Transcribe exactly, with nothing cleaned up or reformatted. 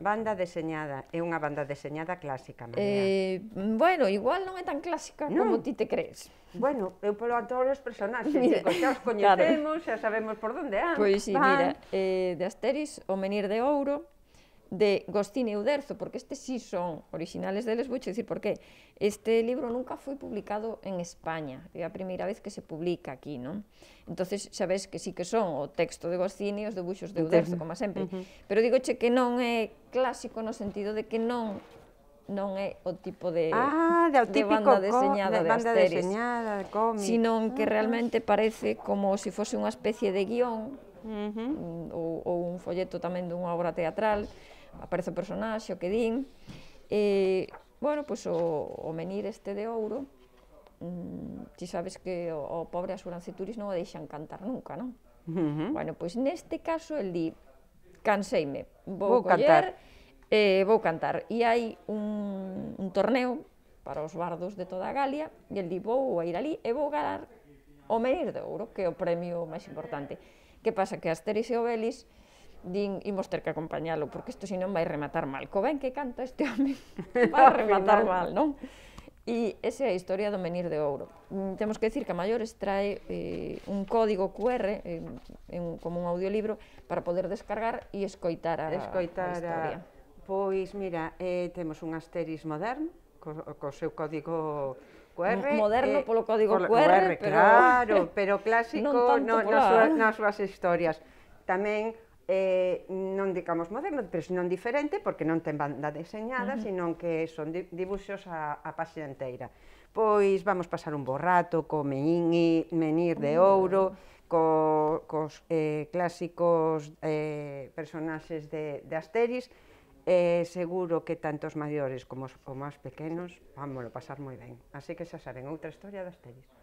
Banda deseñada, é unha banda deseñada clásica, María. Eh, bueno, igual non é tan clásica Non. como ti te crees. Bueno, eu polo todos os personaxes, Mira, digo, xa os claro. coñecemos, xa sabemos por onde an, Pois sí, van. mira, eh, de Asteris, o Menir de Ouro, de Goscinny e Uderzo, porque estes sí son originales deles, vou dicir por qué. Este libro nunca foi publicado en España, é a primeira vez que se publica aquí, non? Entonces, xa ves que sí que son o texto de Goscinny e os debuxos de Uderzo, como sempre. Uh -huh. Pero digoche que non é clásico no sentido de que non non é o tipo de, ah, de, de banda deseñada de, de, banda Asteris, deseñada, de cómic, sino que uh -huh. realmente parece como se si fose unha especie de guión, uh -huh. ou, ou un folleto tamén dunha obra teatral. Aparece o personaxe, o que din, e, bueno, pois o, o Menir este de Ouro, mmm, ti sabes que o, o pobre Asuranceturis non o deixan cantar nunca, non? Uh -huh. Bueno, pois neste caso el di, canseime, vou, vou coller, cantar. E vou cantar, e hai un, un torneo para os bardos de toda a Galia, e el di, vou a ir ali e vou ganar o Menir de Ouro, que é o premio máis importante. Que pasa? Que Asteris e Obelix din, imos ter que acompañalo, porque isto si non vai rematar mal. Co ben que canta este home, vai rematar mal, non? E esa é a historia do Menir de Ouro. Mm, temos que decir que a maiores trae eh, un código cu erre, eh, en, como un audiolibro, para poder descargar e escoitar a, escoitar a historia. A... Pois, mira, eh, temos un Asteris moderno, co, co seu código cu erre. Moderno eh, polo código cu pero... erre, pero... Claro, pero clásico non no, tanto nas, súas, pola... nas súas historias. Tamén, eh, non digamos moderno, pero non diferente, porque non ten banda deseñada, uh -huh. sino que son dibuxos a, a páxina inteira. Pois vamos pasar un bo rato co Menir, Menir de Ouro, co, cos eh, clásicos eh, personaxes de, de Asteris. Eh, seguro que tanto os maiores como os, os máis pequenos vámoslo pasar moi ben. Así que xa saben, outra historia de Asteris.